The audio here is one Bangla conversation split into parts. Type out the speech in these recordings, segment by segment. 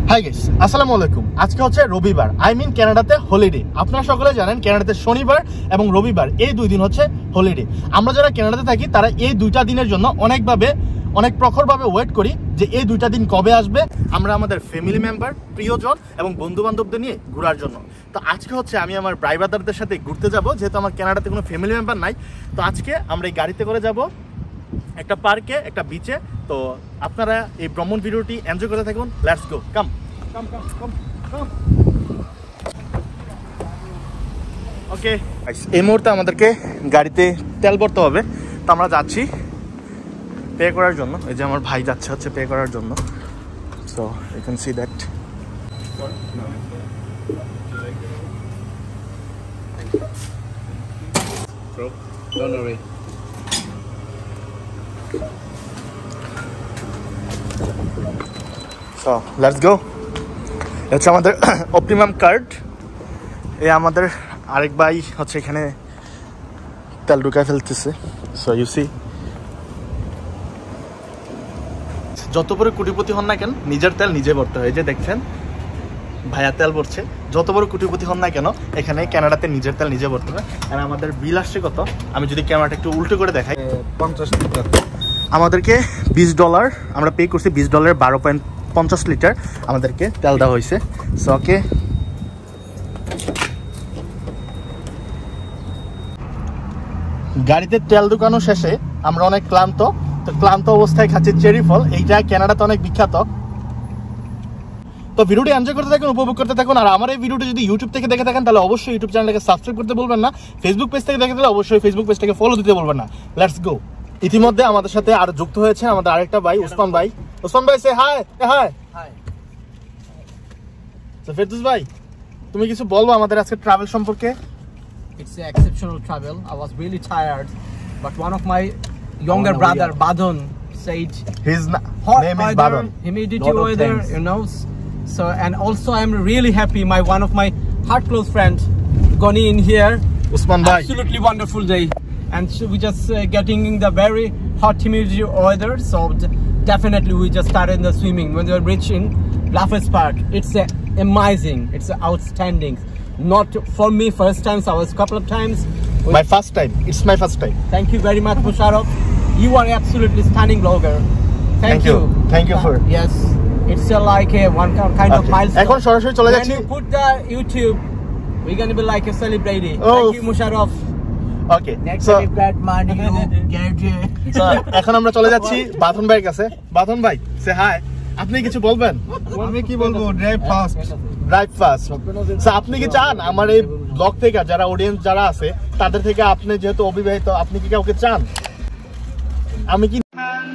হাই গাইস, আসসালামু আলাইকুম। আজকে হচ্ছে রবিবার, কানাডাতে হলিডে। আপনারা সকলে জানেন কানাডাতে শনিবার এবং রবিবার এই দুই দিন হচ্ছে হলিডে। আমরা যারা কানাডাতে থাকি তারা এই দুইটা দিনের জন্য অনেক প্রখরভাবে ওয়েট করি যে এই দুইটা দিন কবে আসবে, আমরা আমাদের ফ্যামিলি মেম্বার, প্রিয়জন এবং বন্ধু বান্ধবদের নিয়ে ঘোরার জন্য। তো আজকে হচ্ছে আমি আমার ভাই ব্রাদারদের সাথে ঘুরতে যাব, যেহেতু আমার কানাডাতে কোনো ফ্যামিলি মেম্বার নাই। তো আজকে আমরা এই গাড়িতে করে যাব একটা পার্কে, একটা বিচে। তো আপনারা এই ভ্রমণ ভিডিওটি এনজয় করতে থাকুন। লেটস গো, কাম। ওকে, এই মুহূর্তে আমাদেরকে গাড়িতে তেল ভরতে হবে। তো আমরা যাচ্ছি পে করার জন্য। এই যে আমার ভাই যাচ্ছে হচ্ছে পে করার জন্য। So you can see that. Don't worry. So let's go. হচ্ছে আমাদের অপটিমাম কার্ড। এই আমাদের আরেক ভাই হচ্ছে এখানে তেল ঢুকায় ফেলতেছে। সো ইউ সি, যত বড় কোটিপতি হন না কেন নিজের তেল নিজে ভরতে হয়। এই যে দেখছেন ভাইয়া তেল ভরছে। যত বড় কোটিপতি হন না কেন এখানে কানাডাতে নিজের তেল নিজে ভরতে হয়। আর আমাদের বিল আসছে কত, আমি যদি ক্যামেরাটা একটু উল্টো করে দেখাই, 50 লিটার আমাদেরকে $20 আমরা পে করছি। $20 12.50 লিটার আমাদেরকে তেল দেওয়া হয়েছে। সো ওকে, গাড়িতে তেল ঢুকানো শেষে আমরা অনেক ক্লান্ত। তো ক্লান্ত অবস্থায় খাচ্ছি চেরি ফল। এইটা কানাডাতে অনেক বিখ্যাত। তো ভিডিওটি এনজয় করতে থাকুন, উপভোগ করতে থাকুন। আর আমার এই ভিডিওটি যদি ইউটিউব থেকে দেখে থাকেন তাহলে অবশ্যই ইউটিউব চ্যানেলটাকে সাবস্ক্রাইব করতে বলবেন না। ফেসবুক পেজ থেকে দেখে তাহলে অবশ্যই ফেসবুক পেজটাকে ফলো দিতে বলবেন না। Let's go. ইতিমধ্যে আমাদের সাথে আর যুক্ত হয়েছে আমাদের আরেকটা ভাই, উসমান ভাই। উসমান ভাই সে হাই। High high. তো ফেরদৌস ভাই, তুমি কিছু বলবো আমাদের আজকে ট্রাভেল সম্পর্কে? It's an exceptional travel. I was really tired, but one of my younger brother, Badon, said His hot name is weather, Badon. humidity Lot of weather, things. you know. So, and also I'm really happy. One of my heart close friends, gone in here. Usman ভাই, Absolutely wonderful day, and so we just getting in the very hot humidity weather. So definitely we just started the swimming when we were reaching Bluffers Park. It's amazing. It's outstanding. Not for me first time, so I was a couple of times. my first time. It's my first time. Thank you very much, Musharraf. You are absolutely stunning blogger. Thank you. Thank you for Yes, it's like a one kind of milestone. এখন সরাসরি চলে When যাচ্ছি। you put the YouTube, we're gonna be like a celebrity. Oh. Thank you, Musharraf. Okay, Next so time that money you get it. এখন আমরা চলে যাচ্ছি বাঁধন ভাইয়ের কাছে। বাঁধন ভাই সে হাই, আপনি কিছু বলবেন? আমি কি বলবো, drive fast. Drive fast. So আপনি কি চান আমার এই ব্লগ থেকে যারা অডিয়েন্স যারা আছে তাদের থেকে, আপনি যেহেতু অবিবাহিত, আপনি কি কাউকে চান? আমি কি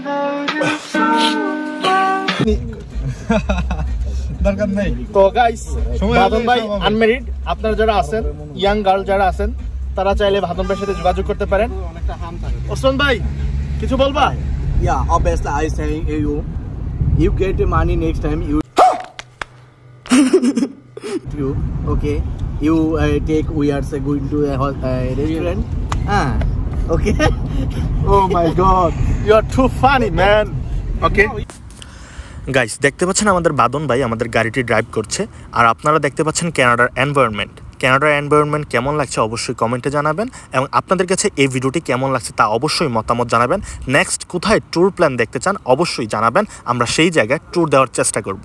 দরকার নেই তো গাইস, সময় বাঁধন ভাই হবে। আনমেরিড। আপনারা যারা আছেন, ইয়াং গার্ল যারা আছেন, তারা চাইলে বাঁধন ভাইয়ের সাথে যোগাযোগ করতে পারেন। ওসমান ভাই কিছু বলবা? Yeah, obviously I say you get the money next time you okay, you take we are going to a restaurant. Okay. Oh my god, you are too funny man. Okay guys, দেখতে পাচ্ছেন আমাদের বাদন ভাই আমাদের গাড়িটি ড্রাইভ করছে। আর আপনারা দেখতে পাচ্ছেন কানাডার এনভায়রনমেন্ট। কানাডার এনভায়রনমেন্ট কেমন লাগছে অবশ্যই কমেন্টে জানাবেন, এবং আপনাদের কাছে এই ভিডিওটি কেমন লাগছে তা অবশ্যই মতামত জানাবেন। নেক্সট কোথায় ট্যুর প্ল্যান দেখতে চান অবশ্যই জানাবেন, আমরা সেই জায়গায় ট্যুর দেওয়ার চেষ্টা করব।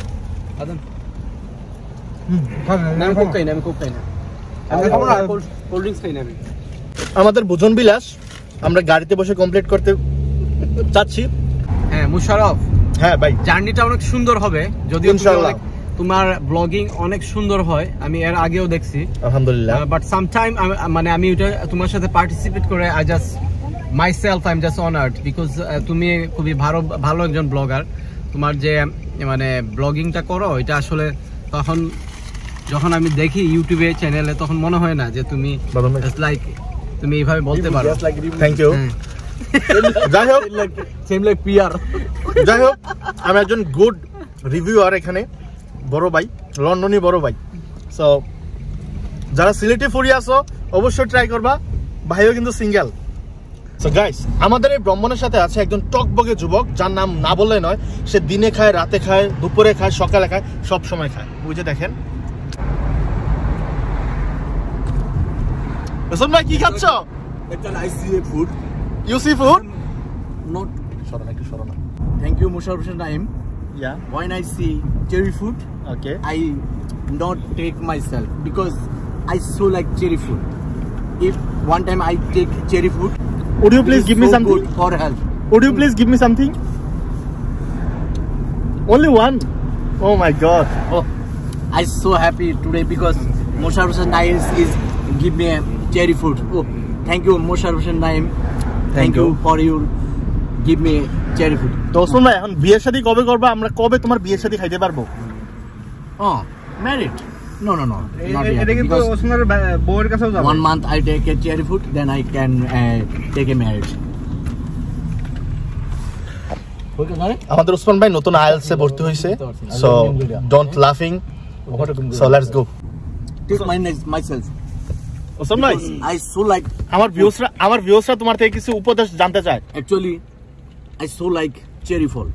আমাদের ভোজন বিলাস আমরা গাড়িতে বসে কমপ্লিট করতে চাচ্ছি। হ্যাঁ মুশারফ, হ্যাঁ ভাই, জার্নিটা অনেক সুন্দর হবে। যদিও ইনশাআল্লাহ তোমার ব্লগিং অনেক সুন্দর হয়, আমি এর আগেও দেখছি আলহামদুলিল্লাহ। বাট সামটাইম মানে আমি ওটা তোমার সাথে পার্টিসিপেট করে I just myself I am just honoured, because তুমি খুবই ভালো একজন ব্লগার। তোমার যে মানে ব্লগিংটা করো এটা আসলে তখন যখন আমি দেখি ইউটিউবে চ্যানেলে তখন মনে হয় না যে তুমি লাইক তুমি এইভাবে বলতে পারো। Thank you. যাই হোক, সেম লাইক পিয়ার। যাই হোক, আমি একজন গুড রিভিউয়ার এখানে, বড় ভাই, লন্ডনী বড় ভাই। সো যারা সিলেটে ফুরিয়ে আসো অবশ্যই ট্রাই করবা। ভাইও কিন্তু সিঙ্গেল, সো গাইস, আমাদের এই ভ্রমণের সাথে আছে একজন টকবগে যুবক যার নাম না বললে নয়। সে দিনে খায়, রাতে খায়, দুপুরে খায়, সকালে খায়, সব সময় খায়। ওই যে দেখেন রসুন ভাই, কি খাচ্ছ? Actually, I see a food. You see food? Not. সরনা একটু সরনা। Thank you, Musharraf Naim. Yeah. When I see cherry food, Okay. I not take myself because I so like cherry food. If one time I take cherry food, Would you please it is give me so something? good for health. Would you please give me something? Only one? Oh my God. Oh, I so happy today because Musharraf Naim is give me a cherry food. Oh, thank you, Musharraf Naim. Thank you for your give me cherry food. তো ওসমান ভাই, এখন বিয়ের শাদী কবে করবা? আমরা কবে তোমার বিয়ের শাদী খাইতে পারবো? Oh, married? No, not yet. এটা কিন্তু Because ওসমানের বউয়ের কাছেও যাবে 1 month I take a cherry food, then I can take a marriage. আমাদের ওসমান ভাই নতুন আইএলস এ ভর্তি হইছে। সো ডোন্ট লাফিং। So let's go. Take myself. Osman ভাই, I so like আমার ভিউয়ার্সরা তোমার থেকে কিছু উপদেশ জানতে চায়। actually I so like cherry fall.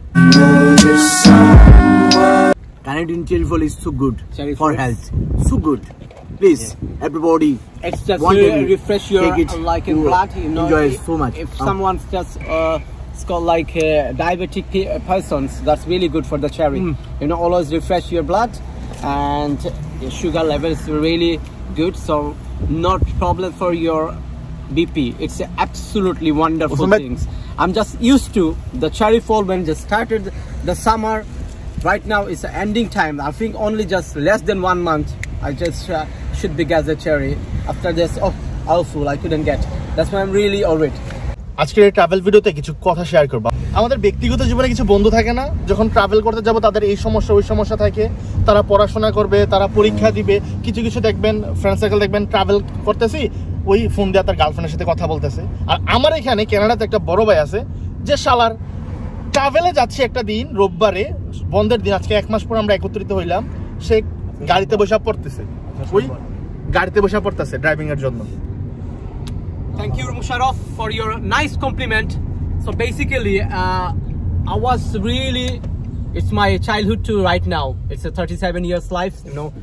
Canadian cherry fall is so good Cherry for fall. health. So good. Please, everybody. It's just One to day refresh your take it like in to blood, you know. enjoy it so much. If someone's just it's got like diabetic persons, that's really good for the cherry. You know, always refresh your blood, and your sugar level is really good. So not problem for your BP. It's absolutely wonderful Usman, things. I'm just used to the cherry fall when just started the summer. Right now it's the ending time. I think only just less than 1 month. I just should be gather cherry. After this, awful, I couldn't get. That's why I'm really worried. আজকের এই ট্রাভেল ভিডিওতে কিছু কথা শেয়ার করব। আমাদের ব্যক্তিগত জীবনে কিছু বন্ধু থাকে না, যখন ট্রাভেল করতে যাব তাদের এই সমস্যা ওই সমস্যা থাকে। তারা পড়াশোনা করবে, তারা পরীক্ষা দিবে, কিছু কিছু দেখবেন ফ্রেন্ড সার্কেল দেখবেন ট্রাভেল করতেছি, ওই ফোন দিয়ে তার গার্লফ্রেন্ডের সাথে কথা বলতেছে। আর আমার এখানে কানাডাতে একটা বড় ভাই আছে যে শালার ট্রাভেলে যাচ্ছে একটা দিন রোববারে, বন্ধের দিন, আজকে 1 মাস পর আমরা একত্রিত হইলাম। সে গাড়িতে বসে পড়তেছে, ওই গাড়িতে বসে পড়তেছে ড্রাইভিং এর জন্য। Thank you, Musharraf, for your nice compliment. So basically, I was really, it's my childhood too right now. It's a 37 years life, you know.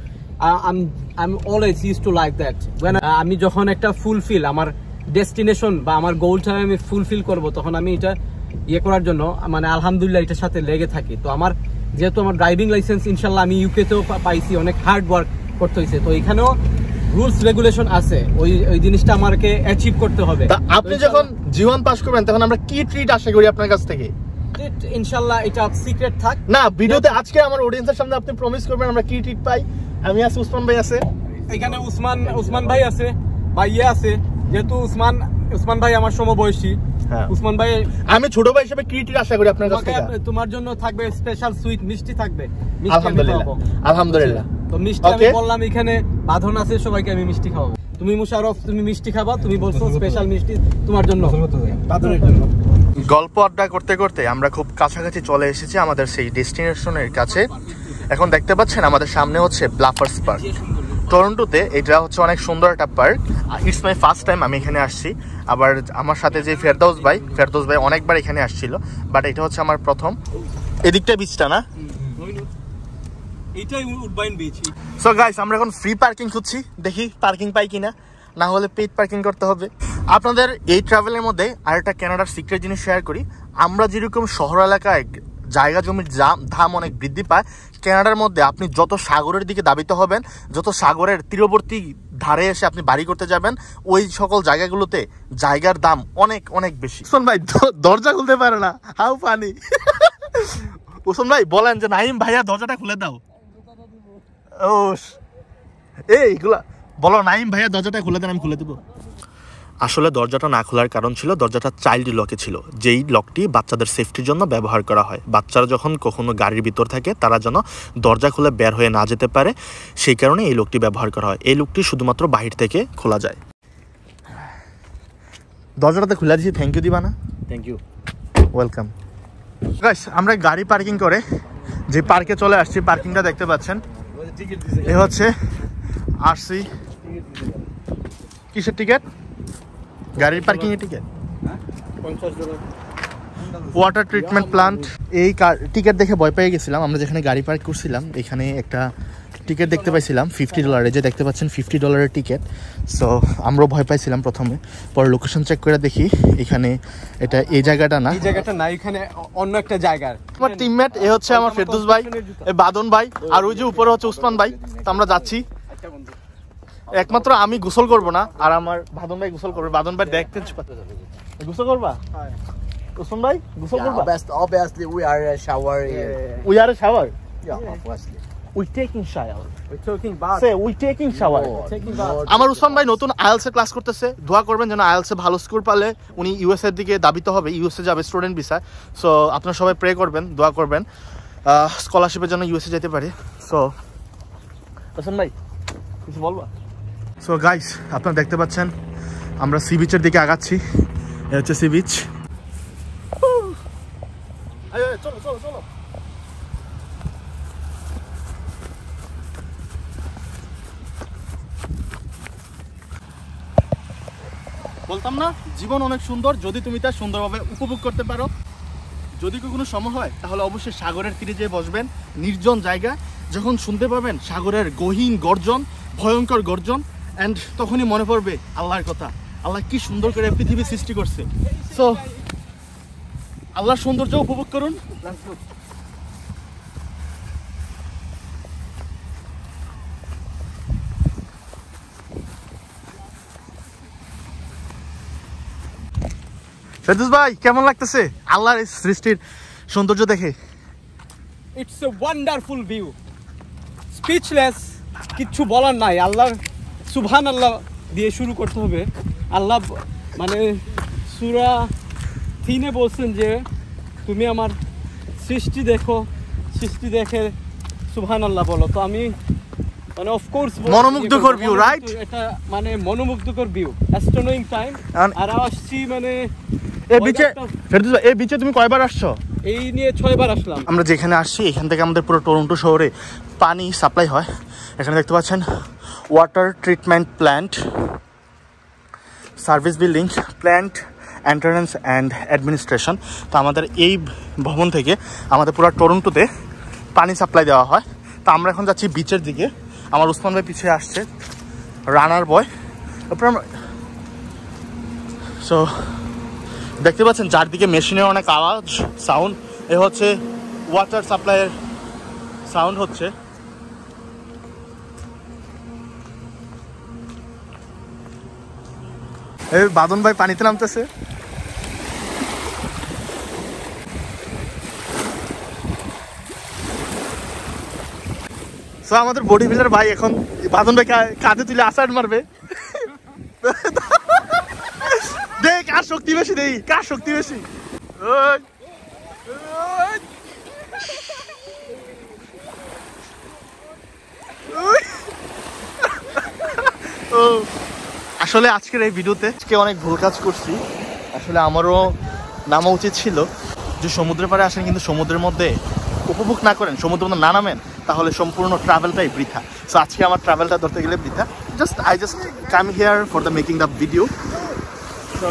I'm always used to like that. When আমি যখন একটা ফুলফিল আমার ডেস্টিনেশন বা আমার গোলটা আমি ফুলফিল করব, তখন আমি এটা ইয়ে করার জন্য মানে আলহামদুলিল্লাহ এটার সাথে লেগে থাকি। তো আমার যেহেতু আমার ড্রাইভিং লাইসেন্স ইনশাল্লাহ আমি ইউকেতেও পাইছি, অনেক হার্ড ওয়ার্ক করতে হয়েছে। তো এখানেও রুলস রেগুলেশন আছে, ওই জিনিসটা আমাকে অ্যাচিভ করতে হবে। আপনি যখন জীবন পাস করবেন তখন আমরা কি ট্রিট আশা করি আপনার কাছ থেকে? ইনশাল্লাহ এটা সিক্রেট থাক না, ভিডিওতে আজকে আমার অডিয়েন্সের সামনে আপনি প্রমিস করবেন আমরা কি ট্রিট পাই। আমি আছি, উসমান ভাই আছে, এখানে উসমান ভাই আছে, ভাইয়া আছে। যেহেতু উসমান ভাই আমার সমবয়সী, উসমান ভাই আমি ছোট ভাই হিসেবে কি ট্রিট আশা করি আপনার কাছ থেকে? তোমার জন্য থাকবে স্পেশাল সুইট মিষ্টি থাকবে। আলহামদুলিল্লাহ। তো মিষ্টি আমি বললাম এখানে বাঁধন আছে, সবাইকে আমি মিষ্টি খাওয়াবো। তুমি মুশারফ, তুমি মিষ্টি খাবা, তুমি বলছো স্পেশাল মিষ্টি তোমার জন্য, বাঁধনের জন্য। গল্প আড্ডা করতে করতে আমরা খুব কাছাকাছি চলে এসেছি আমাদের সেই ডেস্টিনেশনের কাছে। এখন দেখতে পাচ্ছেন আমাদের সামনে হচ্ছে ব্লাফার্স পার্ক। টরন্টোতে এটা হচ্ছে অনেক সুন্দর একটা park. It's my first time আমি এখানে আসছি। আবার আমার সাথে যে ফেরদৌস ভাই অনেকবার এখানে আসছিল, বাট এটা হচ্ছে আমার প্রথম। এদিকটা বিচটা না, এইটাই উডবাইন বিচ। সো গাইস, আমরা এখন ফ্রি পার্কিং খুঁজছি, দেখি পার্কিং পাই কিনা, না হলে পেইড পার্কিং করতে হবে। আপনাদের এই ট্রাভেলের মধ্যে আরেকটা কানাডার সিক্রেট জিনিস শেয়ার করি। আমরা যেরকম শহর এলাকায় জায়গা জমির দাম অনেক বৃদ্ধি পায়, কানাডার মধ্যে আপনি যত সাগরের দিকে ধাবিত হবেন, যত সাগরের তীরবর্তী ধারে এসে আপনি বাড়ি করতে যাবেন, ওই সকল জায়গাগুলোতে জায়গার দাম অনেক অনেক বেশি। উসমান ভাই দরজা খুলতে পারে না, হাউ পানি। উসমান ভাই বলেন যে নাইম ভাইয়া দরজাটা খুলে দাও। ও এইগুলা বলো, নাইম ভাইয়া দরজাটা খুলে দেন, আমি খুলে দেবো। আসলে দরজাটা না খোলার কারণ ছিল দরজাটা চাইল্ড লকে ছিল, যেই লকটি বাচ্চাদের সেফটির জন্য ব্যবহার করা হয়। বাচ্চারা যখন কখনো গাড়ির ভিতর থাকে তারা যেন দরজা খুলে বের হয়ে না যেতে পারে, সেই কারণে এই লকটি ব্যবহার করা হয়। এই লকটি শুধুমাত্র বাহির থেকে খোলা যায়। দরজাটাতে খুলে দিয়েছি, থ্যাংক ইউ দিবা না? Thank you, welcome. গাইস, আমরা গাড়ি পার্কিং করে যে পার্কে চলে আসছি, পার্কিংটা দেখতে পাচ্ছেন, এ হচ্ছে আরসি। কিসের টিকিট? গাড়ির পার্কিং এর টিকিট। Water treatment plant. এই টিকিট দেখে ভয় পেয়ে গেছিলাম। আমরা যেখানে গাড়ি পার্ক করছিলাম এখানে একটা টিকিট দেখতে পাইছিলাম $50, যে দেখতে পাচ্ছেন $50 টিকিট। সো আমরাও ভয় পাইছিলাম প্রথমে, পরে লোকেশন চেক করে দেখি এখানে এটা এই জায়গাটা না, এখানে অন্য একটা জায়গা। আমার টিমমেট এ হচ্ছে আমার ফেরদৌস ভাই, এ বাদন ভাই, আর ওই যে উপরে হচ্ছে উসমান ভাই। তো আমরা যাচ্ছি। একমাত্র আমি গোসল করব না, আর আমার বাদন ভাই গোসল করবে। বাদন ভাই দেখতে গোসল করবা? উসমান ভাই গোসল করবা? Obviously, we are a shower. We are a shower. Yeah, obviously. We taking shower. We're talking bath. Say we taking shower. Taking bath. আমার উসমান ভাই নতুন আইএলটিএস এর ক্লাস করতেছে। দোয়া করবেন যেন আইএলটিএস এ ভালো স্কোর পালে উনি ইউএস এর দিকে দাবিত হবে, ইউএস এ যাবে স্টুডেন্ট ভিসা। সো আপনারা সবাই প্রে করবেন, দোয়া করবেন স্কলারশিপের জন্য ইউএস এ যেতে পারে। সো উসমান ভাই কিছু বলবা? সো গাইস, আপনারা দেখতে পাচ্ছেন আমরা সি বিচের দিকে আগাচ্ছি। এটা হচ্ছে সি বিচ। চলো চলো চলো। বলতাম না জীবন অনেক সুন্দর যদি তুমি তা সুন্দরভাবে উপভোগ করতে পারো। যদি কোনো সময় হয় তাহলে অবশ্যই সাগরের তীরে যেয়ে বসবেন, নির্জন জায়গা। যখন শুনতে পাবেন সাগরের গহীন গর্জন, ভয়ঙ্কর গর্জন, অ্যান্ড তখনই মনে পড়বে আল্লাহর কথা। আল্লাহ কি সুন্দর করে পৃথিবী সৃষ্টি করছে। সো আল্লাহর সৌন্দর্য উপভোগ করুন। ফেরদৌস ভাই কেমন লাগতেছে আল্লাহর সৃষ্টির সৌন্দর্য দেখে? It's a wonderful view. Speechless, কিচ্ছু বলার নাই। আল্লাহর সুবহানাল্লাহ দিয়ে শুরু করতে হবে। আল্লাহ মানে সূরা 3-এ বলছেন যে তুমি আমার সৃষ্টি দেখো, সৃষ্টি দেখে সুবহানাল্লাহ বলো। তো আমি মানে অফ কোর্স মনোমুগ্ধকর ভিউ, রাইট? এটা মানে মনোমুগ্ধকর ভিউ, অ্যাস্ট্রোনমিং টাইম। আর আসছি মানে এই বিচে। ফেরদৌস ভাই এই বিচে তুমি কয়বার আসছো? এই নিয়ে 6 বার আসলাম। আমরা যেখানে আসছি এখান থেকে আমাদের পুরো টরন্টো শহরে পানি সাপ্লাই হয়। এখানে দেখতে পাচ্ছেন water treatment plant, service building, plant entrance and administration. তো আমাদের এই ভবন থেকে আমাদের পুরো টরন্টোতে পানি সাপ্লাই দেওয়া হয়। তো আমরা এখন যাচ্ছি বিচের দিকে। আমার উসমান ভাই পিছিয়ে আসছে, রানার বয়। সো দেখতে পাচ্ছেন চারদিকে মেশিনের অনেক আওয়াজ, সাউন্ড। এ হচ্ছে ওয়াটার সাপ্লাইয়ের সাউন্ড হচ্ছে। এই বাদন ভাই পানিতে নামতেছে। সো আমাদের বডি বিল্ডার ভাই এখন বাদন ভাই কাঁধে তুলে আসার মারবে। দেখ কার শক্তি বেশি, দেই কার শক্তি বেশি। আসলে আজকের এই ভিডিওতে অনেক ভুল কাজ করছি। আসলে আমারও নামা উচিত ছিল যে সমুদ্রের পাড়ে আসেন কিন্তু সমুদ্রের মধ্যে উপভোগ না করেন, সমুদ্রের মধ্যে না নামেন, তাহলে সম্পূর্ণ ট্রাভেলটাই বৃথা। সো আজকে আমার ট্রাভেলটা ধরতে গেলে বৃথা। I just come here for the making the video. So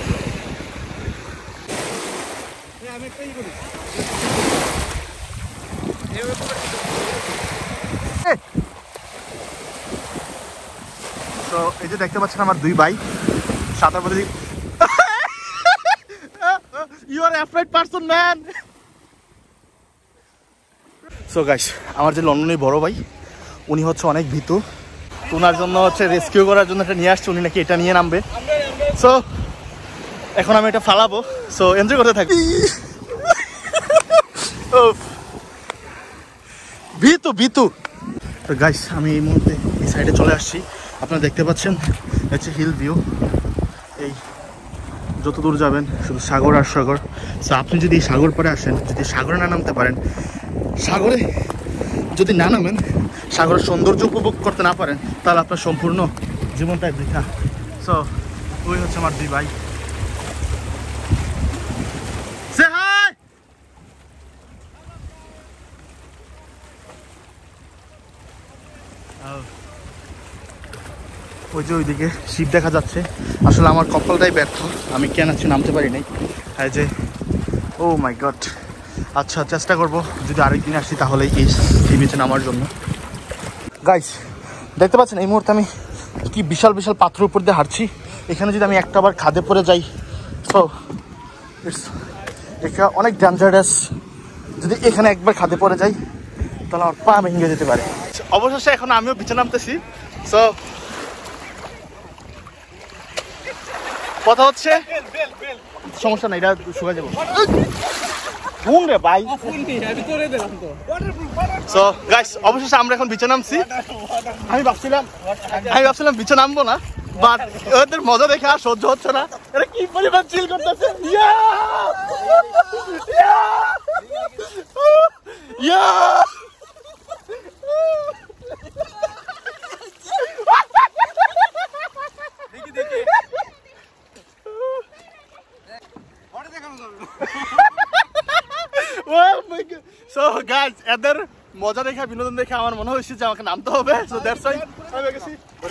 এই যে দেখতে পাচ্ছেন আমার দুই ভাই সাঁতার পরে। You are afraid person, man. So guys, আমার যে লন্ডনের বড় ভাই উনি হচ্ছে অনেক ভীতু। ওনার জন্য হচ্ছে রেস্কিউ করার জন্য এটা নিয়ে আসছে, উনি নাকি এটা নিয়ে নামবে। সো এখন আমি এটা ফালাবো। সো এনজয় করতে থাকি। ভীতু ভীতু। তো গাইস আমি এই মুহূর্তে এই সাইডে চলে আসছি। আপনারা দেখতে পাচ্ছেন হচ্ছে হিল ভিউ। এই যত দূর যাবেন শুধু সাগর আর সাগর। সো আপনি যদি সাগর পাড়ে আসেন, যদি সাগরে না নামতে পারেন, সাগরে যদি না নামেন, সাগরের সৌন্দর্য উপভোগ করতে না পারেন, তাহলে আপনার সম্পূর্ণ জীবনটাই বৃথা। সো ওই হচ্ছে আমার দুই ভাই। Say hi! ওই যে ওইদিকে শিপ দেখা যাচ্ছে। আসলে আমার কপালটাই ব্যর্থ, আমি কেন আছি নামতে পারি নাই। এই যে ও মাই গড। আচ্ছা চেষ্টা করব যদি আরেকদিন আসি তাহলে এই সি বিচে নামার জন্য। গাইস দেখতে পাচ্ছেন এই মুহূর্তে আমি কি বিশাল বিশাল পাথরের উপর দিয়ে হাঁটছি। এখানে যদি আমি একটা বার খাদে পড়ে যাই সো এটা অনেক ডেঞ্জারাস। যদি এখানে একবার খাদে পড়ে যাই তাহলে আমার পা ভেঙে যেতে পারে। অবশেষে এখন আমিও বিচে নামতেছি। সো কথা হচ্ছে সমস্যা নাই, এটা শুকা যাবো রে ভাই। সো গাইস অবশেষে আমরা এখন বিচে নামছি। আমি ভাবছিলাম বিচে নামবো না, বাট ওদের মজা দেখে আর সহ্য হচ্ছে না। এরা কি পরিমাণ চিল করতেছে। সো গাইস এদের মজা দেখে বিনোদন দেখে আমার মনে হয়েছে যে আমাকে নামতে হবে। সো দ্যাটস ওয়াই আমি গেছি।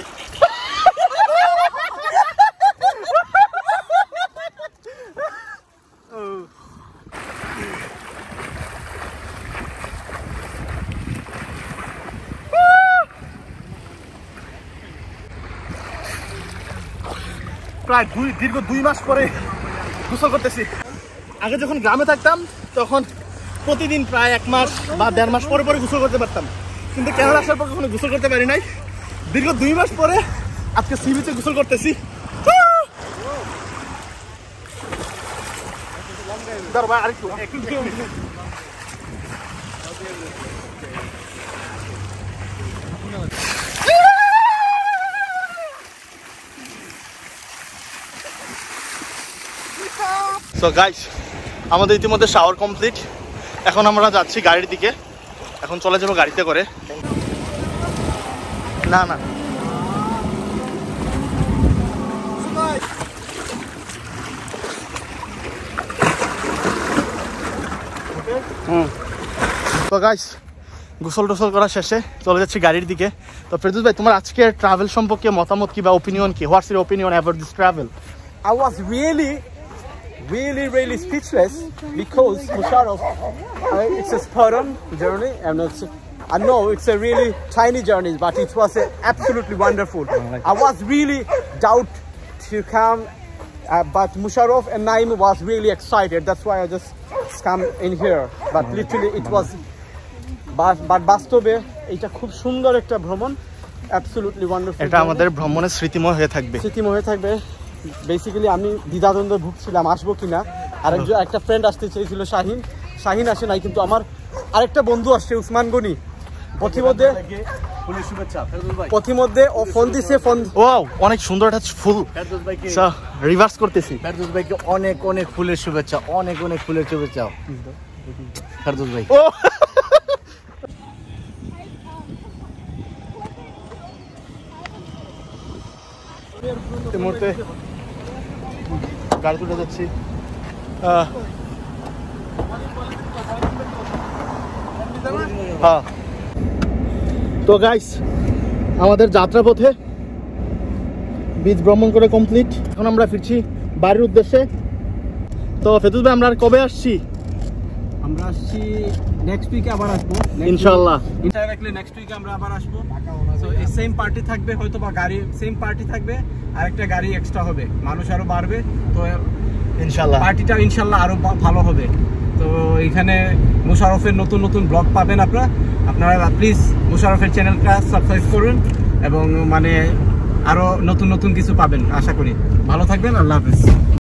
প্রায় দীর্ঘ 2 মাস পরে গোসল করতেছি। আগে যখন গ্রামে থাকতাম তখন প্রতিদিন প্রায় 1 মাস বা 1.5 মাস পরে পরে গোসল করতে পারতাম, কিন্তু কেনাডা আসার পর কখনো গোসল করতে পারি নাই। দীর্ঘ 2 মাস পরে আজকে সি বিচে গোসল করতেছি। সো গাইস আমাদের ইতিমধ্যে শাওয়ার কমপ্লিট। এখন আমরা যাচ্ছি গাড়ির দিকে। এখন চলে যাবো গাড়িতে করে। না না তো গাইস গোসল টোসল করা শেষে চলে যাচ্ছি গাড়ির দিকে। তো ফেরদৌস ভাই তোমার আজকের ট্রাভেল সম্পর্কে মতামত কি বা ওপিনিয়ন কি? What's your opinion about this travel? I was really speechless because Musharraf, it's a spot-on journey, and I know it's a really tiny journey, but it was absolutely wonderful. I was really doubt to come, but Musharraf and Naim was really excited. That's why I just come in here. But literally it was, but বাস্তবে এটা খুব সুন্দর একটা ভ্রমণ, absolutely wonderful. এটা আমাদের ভ্রমণের স্মৃতিময় হয়ে থাকবে। বেসিক্যালি আমি দ্বিধাদ্বন্দ্বে ভুগছিলাম আসবো কিনা। আরেকজন একটা ফ্রেন্ড আসতে চেয়েছিল শাহিন আসে নাই, কিন্তু আমার আরেকটা বন্ধু আসছে উসমান গনি। পথিমধ্যে ও ফোন দিছে। ওয়াও অনেক সুন্দর একটা ফুল রিভার্স করতেছি। ফেরদৌস ভাইকে অনেক অনেক ফুলের শুভেচ্ছা, অনেক অনেক ফুলের শুভেচ্ছা ফেরদৌস ভাই। এই মুহূর্তে গাড়ি তুলে যাচ্ছি। তো গাইস আমাদের যাত্রাপথে বীজ ভ্রমণ করে কমপ্লিট। এখন আমরা ফিরছি বাড়ির উদ্দেশ্যে। তো ফেরদৌস ভাই আমরা কবে আসছি? আমরা আসছি নেক্সট উইকে, আবার আসবো ইনশাআল্লাহ। ইনডাইরেক্টলি নেক্সট উইকে আমরা আবার আসবো। সো এই সেম পার্টি থাকবে, হয়তো বা গাড়ি সেম পার্টি থাকবে, আরেকটা গাড়ি এক্সট্রা হবে, মানুষ আরো বাড়বে। তো ইনশাআল্লাহ পার্টিটা ইনশাআল্লাহ আরো ভালো হবে। তো এখানে মুশারফের নতুন নতুন ব্লগ পাবেন আপনারা প্লিজ মুশারফের চ্যানেলটা সাবস্ক্রাইব করুন এবং মানে আরো নতুন নতুন কিছু পাবেন আশা করি। ভালো থাকবেন, আল্লাহ হাফেজ।